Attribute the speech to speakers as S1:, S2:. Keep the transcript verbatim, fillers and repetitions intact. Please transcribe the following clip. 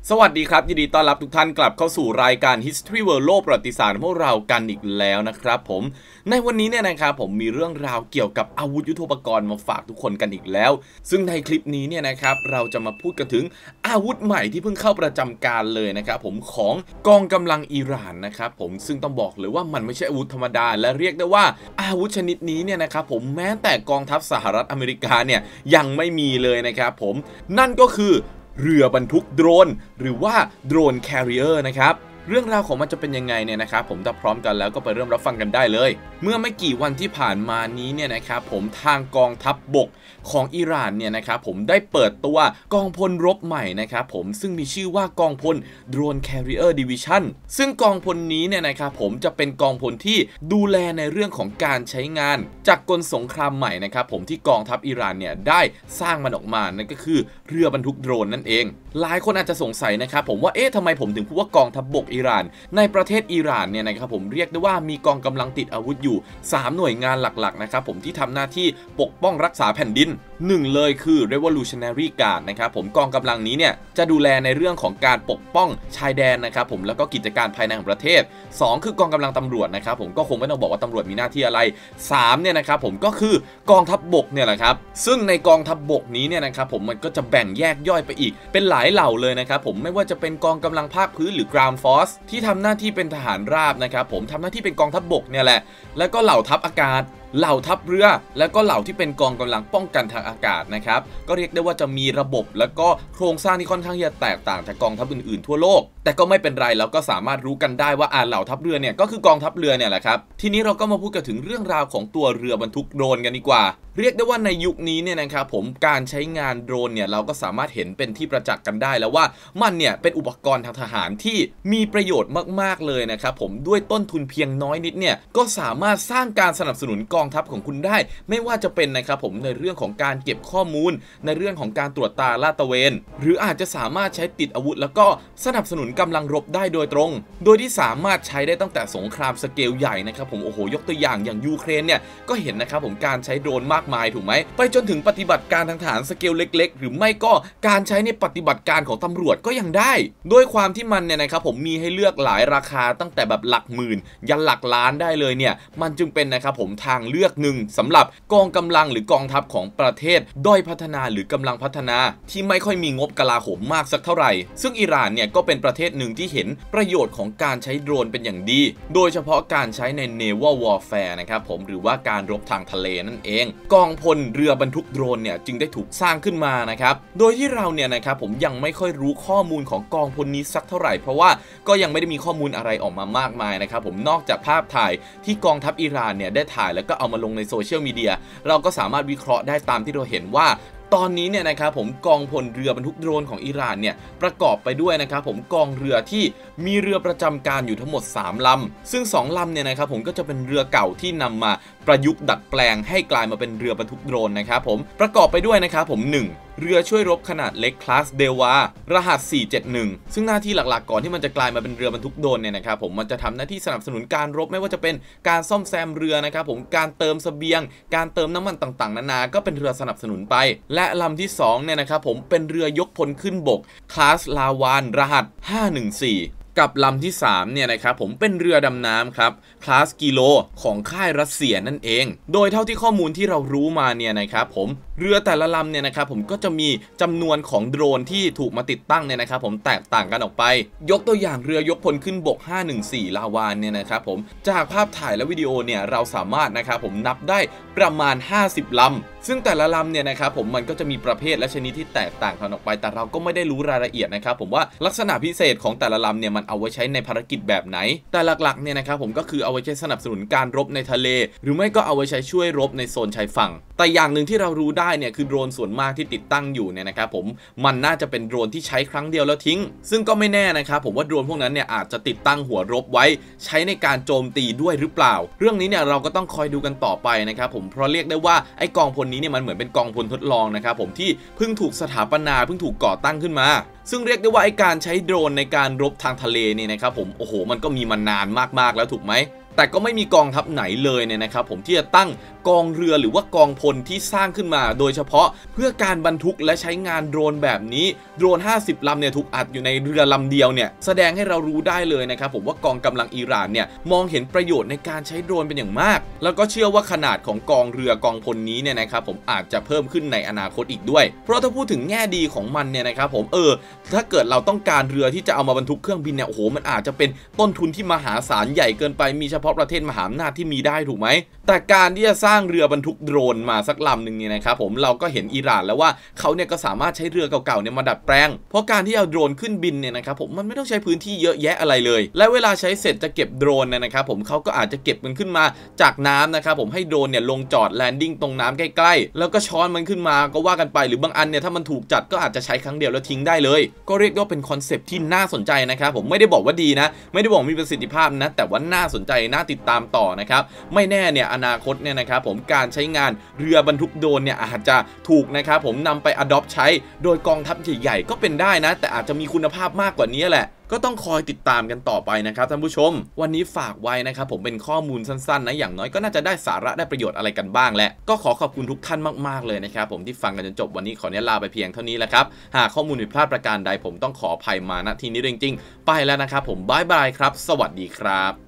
S1: สวัสดีครับยินดีต้อนรับทุกท่านกลับเข้าสู่รายการ History World โลกประวัติศาสตร์ของพวกเรากันอีกแล้วนะครับผมในวันนี้เนี่ยนะครับผมมีเรื่องราวเกี่ยวกับอาวุธยุทโธปกรณ์มาฝากทุกคนกันอีกแล้วซึ่งในคลิปนี้เนี่ยนะครับเราจะมาพูดกันถึงอาวุธใหม่ที่เพิ่งเข้าประจำการเลยนะครับผมของกองกำลังอิหร่านนะครับผมซึ่งต้องบอกเลยว่ามันไม่ใช่อาวุธธรรมดาและเรียกได้ว่าอาวุธชนิดนี้เนี่ยนะครับผมแม้แต่กองทัพสหรัฐอเมริกาเนี่ยยังไม่มีเลยนะครับผมนั่นก็คือเรือบรรทุกโดรนหรือว่าโดรนแคริเออร์นะครับเรื่องราวของมันจะเป็นยังไงเนี่ยนะครับผมถ้าพร้อมกันแล้วก็ไปเริ่มรับฟังกันได้เลยเมื่อไม่กี่วันที่ผ่านมานี้เนี่ยนะครับผมทางกองทัพบกของอิหร่านเนี่ยนะครับผมได้เปิดตัวกองพลรบใหม่นะครับผมซึ่งมีชื่อว่ากองพล Drone Carrier Division ซึ่งกองพลนี้เนี่ยนะครับผมจะเป็นกองพลที่ดูแลในเรื่องของการใช้งานจากกลสงครามใหม่นะครับผมที่กองทัพอิหร่านเนี่ยได้สร้างมันออกมานั่นก็คือเรือบรรทุกโดรนนั่นเองหลายคนอาจจะสงสัยนะครับผมว่าเอ๊ะทำไมผมถึงพูดว่ากองทัพบกอิหร่านในประเทศอิหร่านเนี่ยนะครับผมเรียกได้ว่ามีกองกำลังติดอาวุธอยู่สามหน่วยงานหลักๆนะครับผมที่ทำหน้าที่ปกป้องรักษาแผ่นดินหนึ่งเลยคือ Revolutionary Guard นะครับผมกองกำลังนี้เนี่ยจะดูแลในเรื่องของการปกป้องชายแดนนะครับผมแล้วก็กิจการภายในของประเทศสองคือกองกำลังตำรวจนะครับผมก็คงไม่ต้องบอกว่าตำรวจมีหน้าที่อะไรสามเนี่ยนะครับผมก็คือกองทัพบกเนี่ยแหละครับซึ่งในกองทัพบกนี้เนี่ยนะครับผมมันก็จะแบ่งแยกย่อยไปอีกเป็นหลายเหล่าเลยนะครับผมไม่ว่าจะเป็นกองกำลังภาคพื้นหรือ Ground Force ที่ทำหน้าที่เป็นทหารราบนะครับผมทำหน้าที่เป็นกองทัพบกเนี่ยแหละแล้วก็เหล่าทัพอากาศเหล่าทัพเรือแล้วก็เหล่าที่เป็นกองกำลังป้องกันทางอากาศนะครับก็เรียกได้ว่าจะมีระบบแล้วก็โครงสร้างที่ค่อนข้างจะแตกต่างจากกองทัพอื่นๆทั่วโลกแต่ก็ไม่เป็นไรเราก็สามารถรู้กันได้ว่าอ่าเหล่าทัพเรือเนี่ยก็คือกองทัพเรือเนี่ยแหละครับทีนี้เราก็มาพูดกันถึงเรื่องราวของตัวเรือบรรทุกโดรนกันดีกว่าเรียกได้ว่าในยุคนี้เนี่ยนะครับผมการใช้งานโดรนเนี่ยเราก็สามารถเห็นเป็นที่ประจักษ์กันได้แล้วว่ามันเนี่ยเป็นอุปกรณ์ทางทหารที่มีประโยชน์มากๆเลยนะครับผมด้วยต้นทุนเพียงน้อยนิดเนี่ยก็สามารถสร้างการสนับสนุนกองทัพของคุณได้ไม่ว่าจะเป็นนะครับผมในเรื่องของการเก็บข้อมูลในเรื่องของการตรวจตาลาดตระเวนหรืออาจจะสามารถใช้ติดอาวุธแล้วก็สนับสนุนกำลังรบได้โดยตรงโดยที่สามารถใช้ได้ตั้งแต่สงครามสเกลใหญ่นะครับผมโอ้โหยกตัวอย่างอย่างยูเครนเนี่ยก็เห็นนะครับผมการใช้โดรนมากมายถูกไหมไปจนถึงปฏิบัติการทางทหารสเกลเล็กๆหรือไม่ก็การใช้ในปฏิบัติการของตำรวจก็ยังได้ด้วยความที่มันเนี่ยนะครับผมมีให้เลือกหลายราคาตั้งแต่แบบหลักหมื่นยันหลักล้านได้เลยเนี่ยมันจึงเป็นนะครับผมทางเลือกหนึ่งสำหรับกองกำลังหรือกองทัพของประเทศด้อยพัฒนาหรือกำลังพัฒนาที่ไม่ค่อยมีงบกลาโหมมากสักเท่าไหร่ซึ่งอิหร่านเนี่ยก็เป็นประเทศหนึ่งที่เห็นประโยชน์ของการใช้โดรนเป็นอย่างดีโดยเฉพาะการใช้ใน Naval Warfare นะครับผมหรือว่าการรบทางทะเลนั่นเองกองพลเรือบรรทุกโดรนเนี่ยจึงได้ถูกสร้างขึ้นมานะครับโดยที่เราเนี่ยนะครับผมยังไม่ค่อยรู้ข้อมูลของกองพลนี้สักเท่าไหร่เพราะว่าก็ยังไม่ได้มีข้อมูลอะไรออกมามากมายนะครับผมนอกจากภาพถ่ายที่กองทัพอิหร่านเนี่ยได้ถ่ายแล้วก็เอามาลงในโซเชียลมีเดียเราก็สามารถวิเคราะห์ได้ตามที่เราเห็นว่าตอนนี้เนี่ยนะครับผมกองพลเรือบรรทุกโดรนของอิหร่านเนี่ยประกอบไปด้วยนะครับผมกองเรือที่มีเรือประจำการอยู่ทั้งหมดสามลำซึ่งสองลำเนี่ยนะครับผมก็จะเป็นเรือเก่าที่นำมาประยุกต์ดัดแปลงให้กลายมาเป็นเรือบรรทุกโดรนนะครับผมประกอบไปด้วยนะครับผมหนึ่งเรือช่วยรบขนาดเล็กคลาสเดวารหัสสี่เจ็ดหนึ่งซึ่งหน้าที่หลักๆก่อนที่มันจะกลายมาเป็นเรือบรรทุกโดรนเนี่ยนะครับผมมันจะทำหน้าที่สนับสนุนการรบไม่ว่าจะเป็นการซ่อมแซมเรือนะครับผมการเติมเสบียงการเติมน้ำมันต่างๆนานาก็เป็นเรือสนับสนุนไปและลำที่สองเนี่ยนะครับผมเป็นเรือยกพลขึ้นบกคลาสลาวานรหัสห้าหนึ่งสี่กับลำที่สามเนี่ยนะครับผมเป็นเรือดำน้ำครับคลาสกิโลของค่ายรัสเซียนั่นเองโดยเท่าที่ข้อมูลที่เรารู้มาเนี่ยนะครับผมเรือแต่ละลำเนี่ยนะครับผมก็จะมีจำนวนของโดรนที่ถูกมาติดตั้งเนี่ยนะครับผมแตกต่างกันออกไปยกตัวอย่างเรือยกพลขึ้นบกห้าหนึ่งสี่ลาวานเนี่ยนะครับผมจากภาพถ่ายและวิดีโอเนี่ยเราสามารถนะครับผมนับได้ประมาณห้าสิบลำซึ่งแต่ละลำเนี่ยนะครับผมมันก็จะมีประเภทและชนิดที่แตกต่างกันออกไปแต่เราก็ไม่ได้รู้รายละเอียดนะครับผมว่าลักษณะพิเศษของแต่ละลำเนี่ยมันเอาไว้ใช้ในภารกิจแบบไหนแต่หลักๆเนี่ยนะครับผมก็คือเอาไว้ใช้สนับสนุนการรบในทะเลหรือไม่ก็เอาไว้ใช้ช่วยรบในโซนชายฝั่งแต่อย่างหนึ่งที่เรารู้ได้เนี่ยคือโดรนส่วนมากที่ติดตั้งอยู่เนี่ยนะครับผมมันน่าจะเป็นโดรนที่ใช้ครั้งเดียวแล้วทิ้งซึ่งก็ไม่แน่นะครับผมว่าโดรนพวกนั้นเนี่ยอาจจะติดตั้งหัวรบไว้ใช้ในการโจมตีด้วยหรือเปล่าเรื่องนี้เนี่ยเราก็ต้องคอยดูกันต่อไปนะครับผมเพราะเรียกได้ว่าไอกองพลนี้เนี่ยมันเหมือนเป็นกองพลทดลองนะครับผมที่เพิ่งถูกสถาปนาเพิ่งถูกก่อตั้งขึ้นมาซึ่งเรียกได้ว่าไอการใช้โดรนในการรบทางทะเลเนี่ยนะครับผมโอ้โหมันก็มีมานานมากๆแล้วถูกไหมแต่ก็ไม่มีกองทัพไหนเลยเนี่ยนะครับผมที่จะตั้งกองเรือหรือว่ากองพลที่สร้างขึ้นมาโดยเฉพาะเพื่อการบรรทุกและใช้งานโดรนแบบนี้โดรนห้าสิบลำเนี่ยถูกอัดอยู่ในเรือลำเดียวเนี่ยแสดงให้เรารู้ได้เลยนะครับผมว่ากองกำลังอิหร่านเนี่ยมองเห็นประโยชน์ในการใช้โดรนเป็นอย่างมากแล้วก็เชื่อว่าขนาดของกองเรือกองพลนี้เนี่ยนะครับผมอาจจะเพิ่มขึ้นในอนาคตอีกด้วยเพราะถ้าพูดถึงแง่ดีของมันเนี่ยนะครับผมเออถ้าเกิดเราต้องการเรือที่จะเอามาบรรทุกเครื่องบินเนี่ยโอ้โหมันอาจจะเป็นต้นทุนที่มหาศาลใหญ่เกินไปมีเฉพาะประเทศมหาอำนาจที่มีได้ถูกไหมแต่การที่จะสร้างเรือบรรทุกโดรนมาสักลำหนึ่งเนี่ยนะครับผมเราก็เห็นอิหร่านแล้วว่าเขาเนี่ยก็สามารถใช้เรือเก่าๆเนี่ยมาดัดแปลงเพราะการที่เอาโดรนขึ้นบินเนี่ยนะครับผมมันไม่ต้องใช้พื้นที่เยอะแยะอะไรเลยและเวลาใช้เสร็จจะเก็บโดรนเนี่ยนะครับผมเขาก็อาจจะเก็บมันขึ้นมาจากน้ำนะครับผมให้โดรนเนี่ยลงจอดแลนดิ้งตรงน้ำใกล้ๆแล้วก็ช้อนมันขึ้นมาก็ว่ากันไปหรือบางอันเนี่ยถ้ามันถูกจัดก็อาจจะใช้ครั้งเดียวแล้วทิ้งได้เลยก็เรียกว่าเป็นคอนเซปต์ที่น่าสนใจนะครับผมไม่ได้บอกว่าดีนะไม่ได้บอกมีประสิทธิภาพนะแต่ว่าน่าสนใจน่าติดตามต่อนะครับไม่แน่เนี่ยอนาคตเนี่ยนะครับผมการใช้งานเรือบรรทุกโดรนเนี่ยอาจจะถูกนะครับผมนำไป adopt ใช้โดยกองทัพใหญ่ๆก็เป็นได้นะแต่อาจจะมีคุณภาพมากกว่านี้แหละก็ต้องคอยติดตามกันต่อไปนะครับท่านผู้ชมวันนี้ฝากไว้นะครับผมเป็นข้อมูลสั้นๆนะอย่างน้อยก็น่าจะได้สาระได้ประโยชน์อะไรกันบ้างแหละก็ขอขอบคุณทุกท่านมากๆเลยนะครับผมที่ฟังกันจนจบวันนี้ขออนุญาตลาไปเพียงเท่านี้แหละครับหากข้อมูลผิดพลาดประการใดผมต้องขออภัยมาณที่นี้จริงๆไปแล้วนะครับผมบ๊ายบายครับสวัสดีครับ